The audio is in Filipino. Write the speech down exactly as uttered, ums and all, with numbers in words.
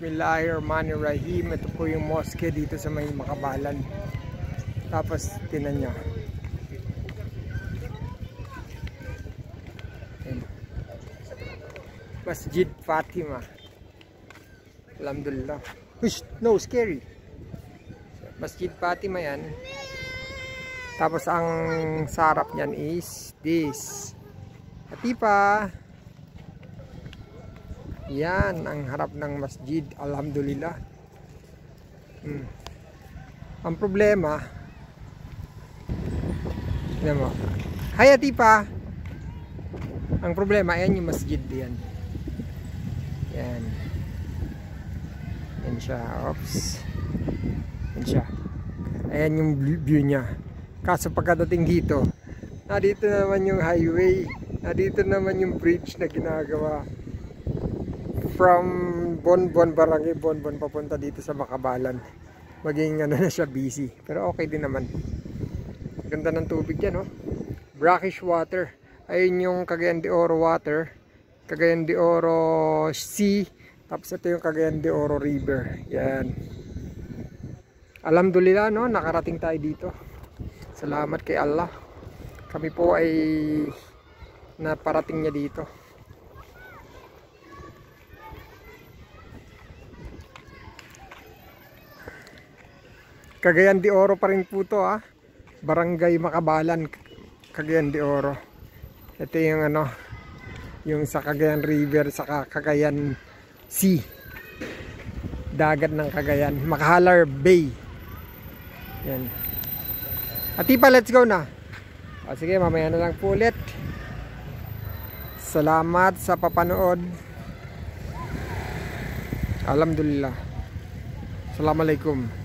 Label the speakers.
Speaker 1: Bismillahirrahmanirrahim. Ito po yung mosque dito sa may Makabalan. Tapos tinan nyo. Masjid Fatima. Alhamdulillah. Ush, no, scary. Masjid Fatima yan. Tapos ang sarap niyan is this. Hatipa. Yan ang harap ng masjid. Alhamdulillah. Hmm. Ang problema, tignan mo. Hi Hatipa. Ang problema, ayan yung masjid yan. Yan. Yan siya. Oops. Yan siya. Ayan yung view niya. Kaso pagkadating dito, nadito naman yung highway. Nadito naman yung bridge na ginagawa. From Bonbon, Barangay Bonbon papunta dito sa Makabalan. Maging ano na siya, busy. Pero okay din naman. Ganda ng tubig yan, oh. Brackish water. Ayun yung Cagayan de Oro water. Cagayan de Oro Sea. Tapos ito yung Cagayan de Oro River. Yan. Alhamdulillah, no, nakarating tayo dito. Salamat kay Allah. Kami po ay naparating niya dito. Cagayan de Oro pa rin po to, ah. Barangay Makabalan, Cagayan de Oro. Ito yung ano, yung sa Cagayan River, sa Cagayan Sea. Dagat ng Cagayan, Makahalar Bay. Yan. Hatipa, let's go na. O, sige, mamaya na lang po ulit. Salamat sa papanood. Alhamdulillah. Assalamualaikum.